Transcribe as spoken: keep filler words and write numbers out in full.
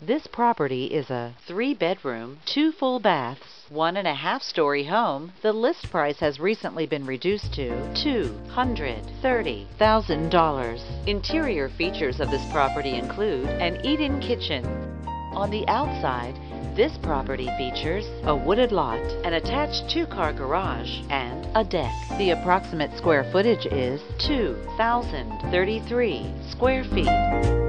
This property is a three-bedroom, two full baths, one and a half story home. The list price has recently been reduced to two hundred thirty thousand dollars. Interior features of this property include an eat-in kitchen. On the outside, this property features a wooded lot, an attached two-car garage, and a deck. The approximate square footage is two thousand thirty-three square feet.